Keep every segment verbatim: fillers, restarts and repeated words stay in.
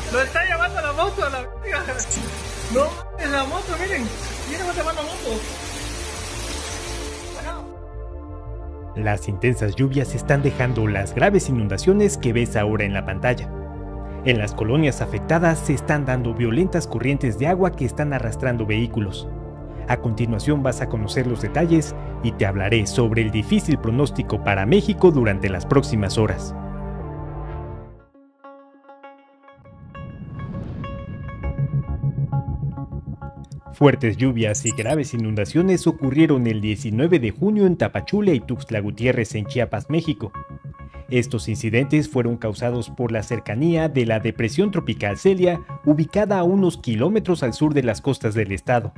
Lo está llevando la moto a la verga. No, es la moto, miren. Miren cómo se va la moto. Las intensas lluvias están dejando las graves inundaciones que ves ahora en la pantalla. En las colonias afectadas se están dando violentas corrientes de agua que están arrastrando vehículos. A continuación vas a conocer los detalles y te hablaré sobre el difícil pronóstico para México durante las próximas horas. Fuertes lluvias y graves inundaciones ocurrieron el diecinueve de junio en Tapachula y Tuxtla Gutiérrez en Chiapas, México. Estos incidentes fueron causados por la cercanía de la depresión tropical Celia, ubicada a unos kilómetros al sur de las costas del estado.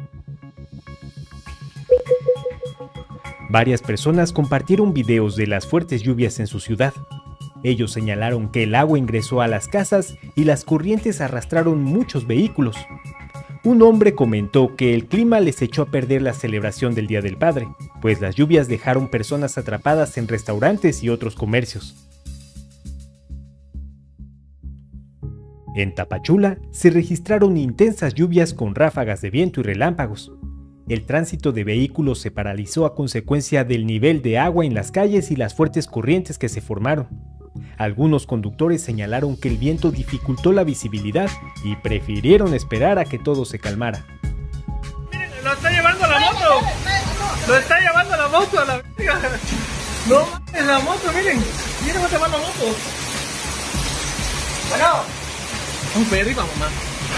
Varias personas compartieron videos de las fuertes lluvias en su ciudad. Ellos señalaron que el agua ingresó a las casas y las corrientes arrastraron muchos vehículos. Un hombre comentó que el clima les echó a perder la celebración del Día del Padre, pues las lluvias dejaron personas atrapadas en restaurantes y otros comercios. En Tapachula se registraron intensas lluvias con ráfagas de viento y relámpagos. El tránsito de vehículos se paralizó a consecuencia del nivel de agua en las calles y las fuertes corrientes que se formaron. Algunos conductores señalaron que el viento dificultó la visibilidad y prefirieron esperar a que todo se calmara. Miren, lo está llevando la moto. Lo está llevando la moto a la verga. No, es la moto, miren. Miren cómo se va la moto. Bueno. Vamos para arriba, mamá.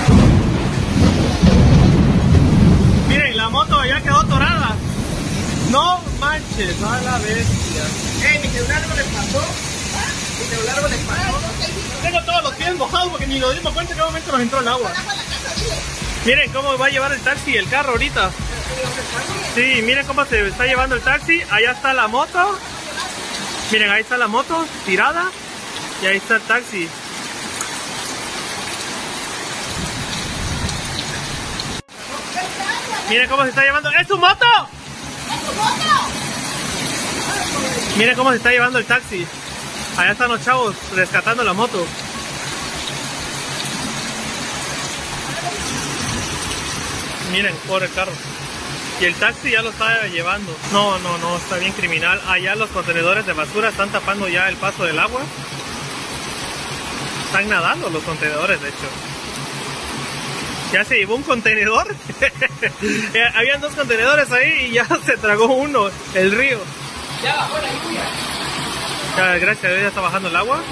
Miren, la moto ya quedó atorada. No manches, a la bestia. Eh, mi celular no le pasó. Mi celular no le pasó. Tengo todos los pies mojados porque ni nos dimos cuenta en qué momento nos entró el agua. Miren cómo va a llevar el taxi, el carro ahorita. Sí, miren cómo se está llevando el taxi. Allá está la moto. Miren, ahí está la moto tirada. Y ahí está el taxi. Miren cómo se está llevando. ¡Es su moto! ¡Es su moto! Miren cómo se está llevando el taxi. Allá están los chavos rescatando la moto. Miren, pobre carro. Y el taxi ya lo está llevando. No, no, no, está bien criminal. Allá los contenedores de basura están tapando ya el paso del agua. Están nadando los contenedores, de hecho. Ya se llevó un contenedor. Habían dos contenedores ahí y ya se tragó uno, el río. Ya bajó la lluvia. Ya, gracias a Dios ya está bajando el agua.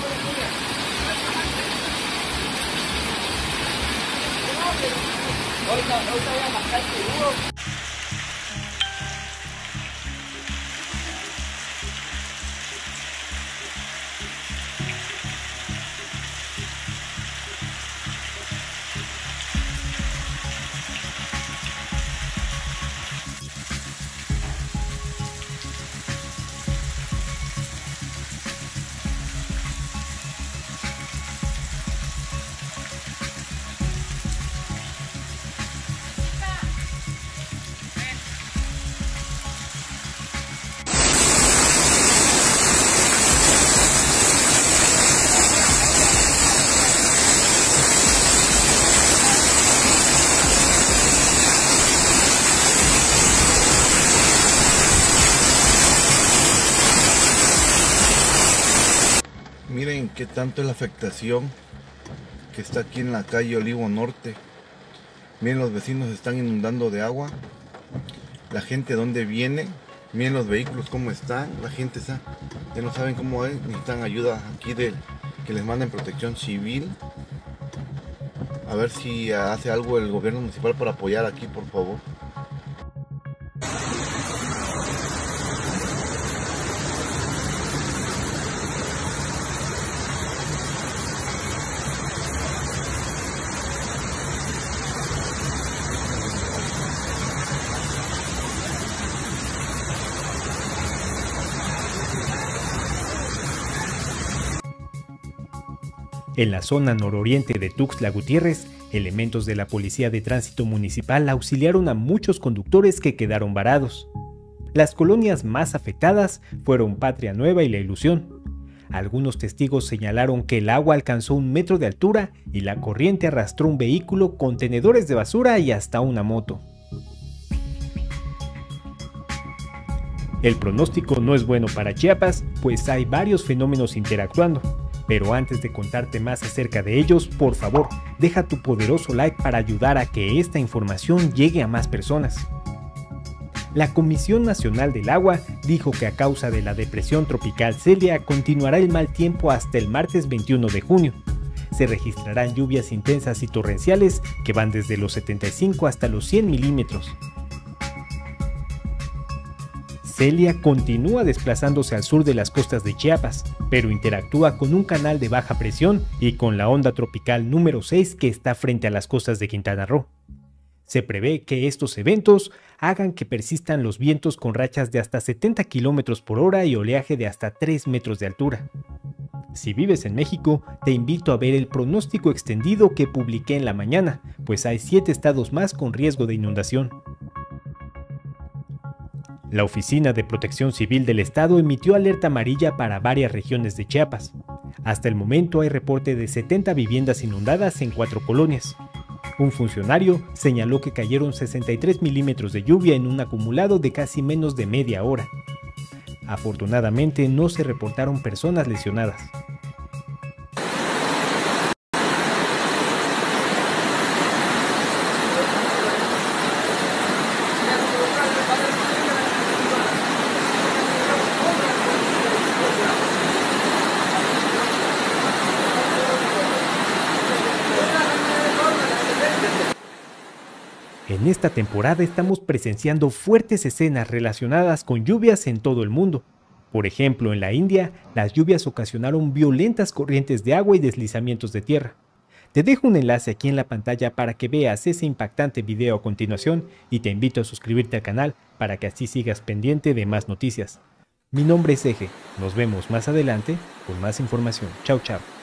Miren qué tanto es la afectación que está aquí en la calle Olivo Norte. Miren, los vecinos están inundando de agua. La gente dónde viene. Miren los vehículos cómo están. La gente está, ya no saben cómo es. Necesitan ayuda aquí de que les manden protección civil. A ver si hace algo el gobierno municipal para apoyar aquí, por favor. En la zona nororiente de Tuxtla Gutiérrez, elementos de la Policía de Tránsito Municipal auxiliaron a muchos conductores que quedaron varados. Las colonias más afectadas fueron Patria Nueva y La Ilusión. Algunos testigos señalaron que el agua alcanzó un metro de altura y la corriente arrastró un vehículo, contenedores de basura y hasta una moto. El pronóstico no es bueno para Chiapas, pues hay varios fenómenos interactuando. Pero antes de contarte más acerca de ellos, por favor, deja tu poderoso like para ayudar a que esta información llegue a más personas. La Comisión Nacional del Agua dijo que a causa de la depresión tropical Celia continuará el mal tiempo hasta el martes veintiuno de junio. Se registrarán lluvias intensas y torrenciales que van desde los setenta y cinco hasta los cien milímetros. Celia continúa desplazándose al sur de las costas de Chiapas, pero interactúa con un canal de baja presión y con la onda tropical número seis que está frente a las costas de Quintana Roo. Se prevé que estos eventos hagan que persistan los vientos con rachas de hasta setenta kilómetros por hora y oleaje de hasta tres metros de altura. Si vives en México, te invito a ver el pronóstico extendido que publiqué en la mañana, pues hay siete estados más con riesgo de inundación. La Oficina de Protección Civil del Estado emitió alerta amarilla para varias regiones de Chiapas. Hasta el momento hay reporte de setenta viviendas inundadas en cuatro colonias. Un funcionario señaló que cayeron sesenta y tres milímetros de lluvia en un acumulado de casi menos de media hora. Afortunadamente no se reportaron personas lesionadas. En esta temporada estamos presenciando fuertes escenas relacionadas con lluvias en todo el mundo. Por ejemplo, en la India, las lluvias ocasionaron violentas corrientes de agua y deslizamientos de tierra. Te dejo un enlace aquí en la pantalla para que veas ese impactante video a continuación y te invito a suscribirte al canal para que así sigas pendiente de más noticias. Mi nombre es Eje, nos vemos más adelante con más información. Chao, chao.